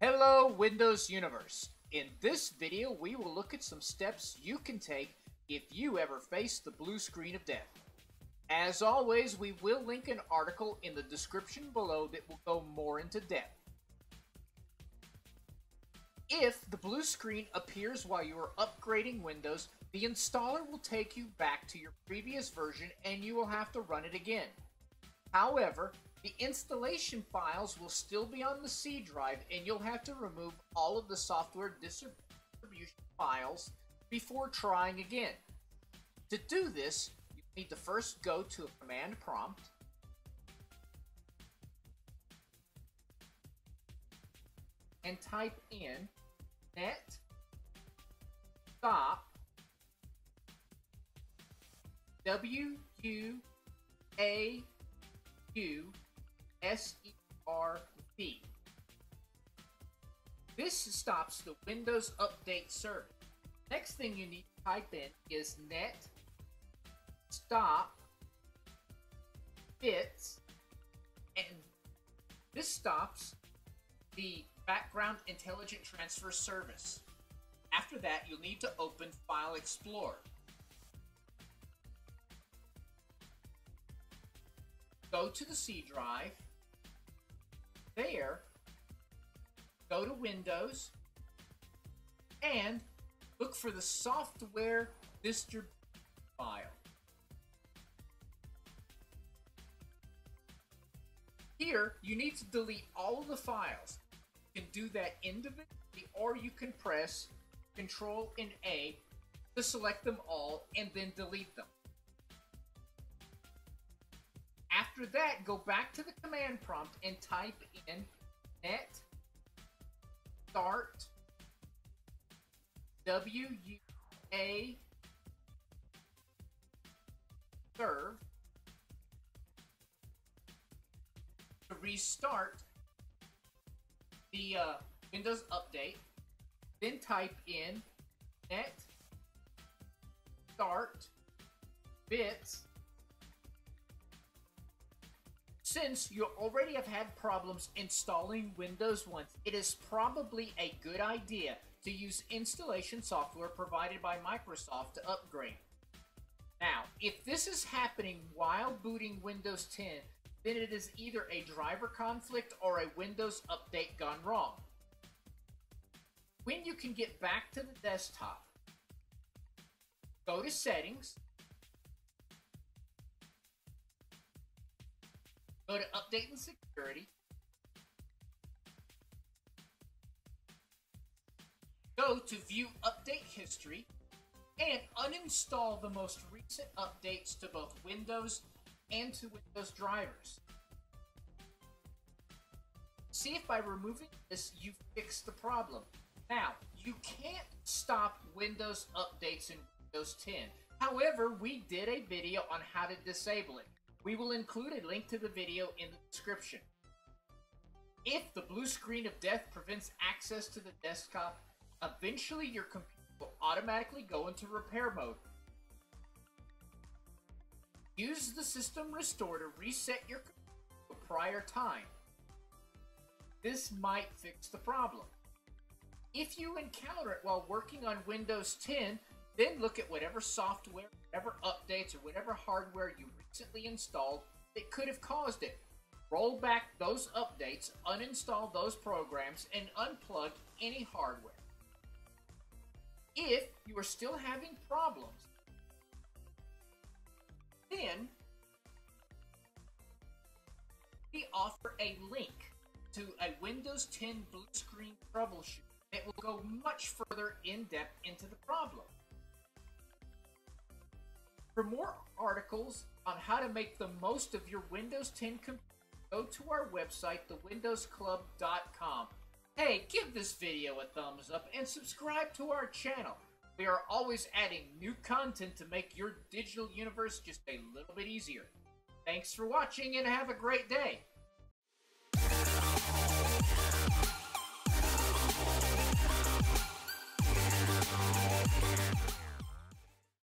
Hello Windows Universe! In this video we will look at some steps you can take if you ever face the blue screen of death. As always, we will link an article in the description below that will go more into depth. If the blue screen appears while you are upgrading Windows, the installer will take you back to your previous version and you will have to run it again. However, the installation files will still be on the C drive and you'll have to remove all of the software distribution files before trying again. To do this, you need to first go to a command prompt and type in net stop WUAUSERV. This stops the Windows Update service. Next thing you need to type in is net stop bits, and this stops the background intelligent transfer service. After that, you'll need to open File Explorer. Go to the C drive. There, go to Windows and look for the software distribution file. Here, you need to delete all of the files. You can do that individually, or you can press Control and A to select them all and then delete them. After that, go back to the command prompt and type in net start WUA serve to restart the Windows Update. Then type in net start bits. Since you already have had problems installing Windows once, it is probably a good idea to use installation software provided by Microsoft to upgrade. Now, if this is happening while booting Windows 10, then it is either a driver conflict or a Windows update gone wrong. When you can get back to the desktop, go to Settings, go to Update and Security, go to View Update History, and uninstall the most recent updates to both Windows and to Windows drivers. See if by removing this you fix the problem. Now, you can't stop Windows updates in Windows 10. However, we did a video on how to disable it. We will include a link to the video in the description. If the blue screen of death prevents access to the desktop, eventually your computer will automatically go into repair mode. Use the System Restore to reset your computer to a prior time. This might fix the problem. If you encounter it while working on Windows 10, then look at whatever software, whatever updates, or whatever hardware you recently installed that could have caused it. Roll back those updates, uninstall those programs, and unplug any hardware. If you are still having problems, then we offer a link to a Windows 10 blue screen troubleshoot that will go much further in depth into the problem. For more articles on how to make the most of your Windows 10 computer, go to our website, thewindowsclub.com. Hey, give this video a thumbs up and subscribe to our channel. We are always adding new content to make your digital universe just a little bit easier. Thanks for watching and have a great day.